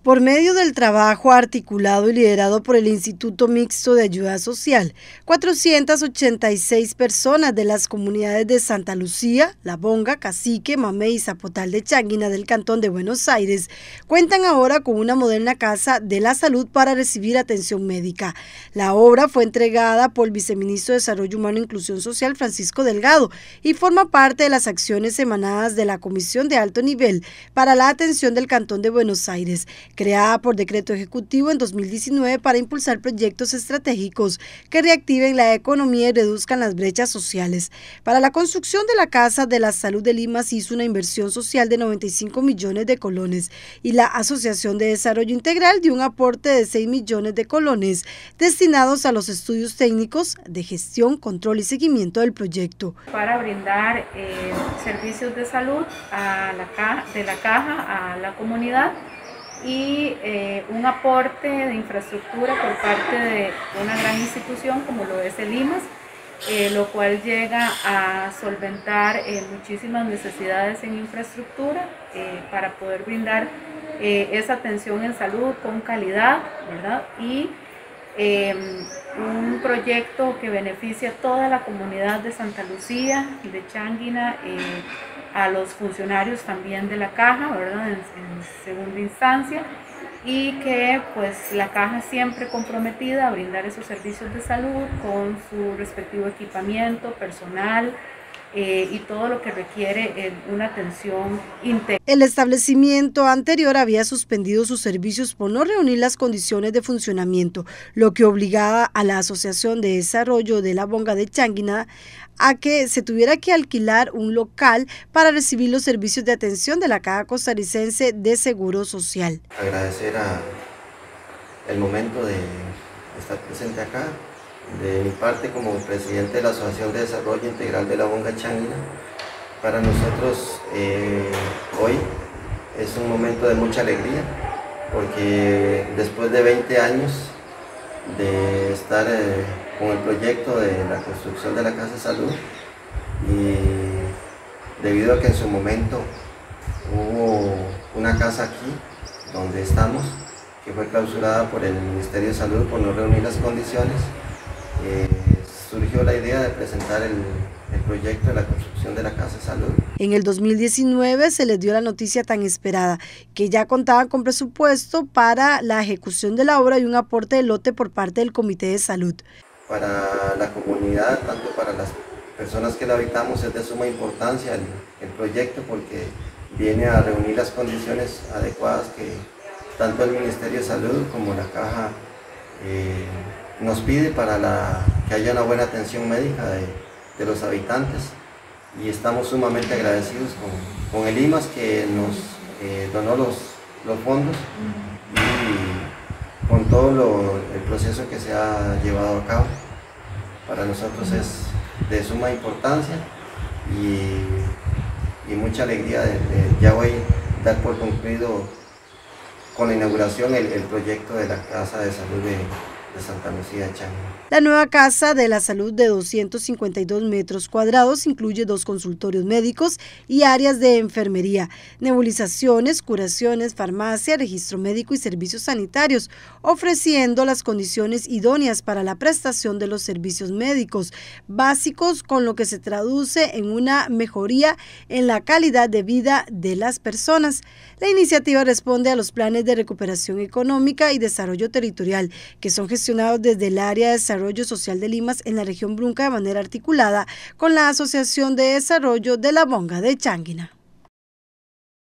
Por medio del trabajo articulado y liderado por el Instituto Mixto de Ayuda Social, 486 personas de las comunidades de Santa Lucía, La Bonga, Cacique, Mamey y Zapotal de Changuina del Cantón de Buenos Aires cuentan ahora con una moderna casa de la salud para recibir atención médica. La obra fue entregada por el viceministro de Desarrollo Humano e Inclusión Social, Francisco Delgado, y forma parte de las acciones emanadas de la Comisión de Alto Nivel para la Atención del Cantón de Buenos Aires, creada por decreto ejecutivo en 2019 para impulsar proyectos estratégicos que reactiven la economía y reduzcan las brechas sociales. Para la construcción de la Casa de la Salud de Lima se hizo una inversión social de 95 millones de colones y la Asociación de Desarrollo Integral dio un aporte de 6 millones de colones destinados a los estudios técnicos de gestión, control y seguimiento del proyecto. Para brindar servicios de salud de la caja a la comunidad y un aporte de infraestructura por parte de una gran institución como lo es el IMAS, lo cual llega a solventar muchísimas necesidades en infraestructura para poder brindar esa atención en salud con calidad, ¿verdad? Y un proyecto que beneficia a toda la comunidad de Santa Lucía, de Changuina, a los funcionarios también de la caja, ¿verdad? En segunda instancia, y que pues la caja siempre comprometida a brindar esos servicios de salud con su respectivo equipamiento, personal, y todo lo que requiere una atención integral. El establecimiento anterior había suspendido sus servicios por no reunir las condiciones de funcionamiento, lo que obligaba a la Asociación de Desarrollo de La Bonga de Changuina a que se tuviera que alquilar un local para recibir los servicios de atención de la Caja Costarricense de Seguro Social. Agradecer el momento de estar presente acá. De mi parte, como presidente de la Asociación de Desarrollo Integral de La Bonga Changuina, para nosotros hoy es un momento de mucha alegría, porque después de 20 años de estar con el proyecto de la construcción de la Casa de Salud, y debido a que en su momento hubo una casa aquí donde estamos, que fue clausurada por el Ministerio de Salud por no reunir las condiciones, surgió la idea de presentar el proyecto de la construcción de la Casa de Salud. En el 2019 se les dio la noticia tan esperada, que ya contaban con presupuesto para la ejecución de la obra y un aporte de lote por parte del Comité de Salud. Para la comunidad, tanto para las personas que la habitamos, es de suma importancia el proyecto, porque viene a reunir las condiciones adecuadas que tanto el Ministerio de Salud como la Caja nos pide para que haya una buena atención médica de los habitantes, y estamos sumamente agradecidos con el IMAS, que nos donó los fondos, y con todo el proceso que se ha llevado a cabo. Para nosotros es de suma importancia y mucha alegría de ya hoy dar por concluido con la inauguración el proyecto de la Casa de Salud de Santa Lucía de Changuina. La nueva Casa de la Salud de 252 metros cuadrados incluye 2 consultorios médicos y áreas de enfermería, nebulizaciones, curaciones, farmacia, registro médico y servicios sanitarios, ofreciendo las condiciones idóneas para la prestación de los servicios médicos básicos, con lo que se traduce en una mejoría en la calidad de vida de las personas. La iniciativa responde a los planes de recuperación económica y desarrollo territorial, que son gestionados desde el área de desarrollo social de Limas en la región Brunca de manera articulada con la Asociación de Desarrollo de La Bonga de Changuina.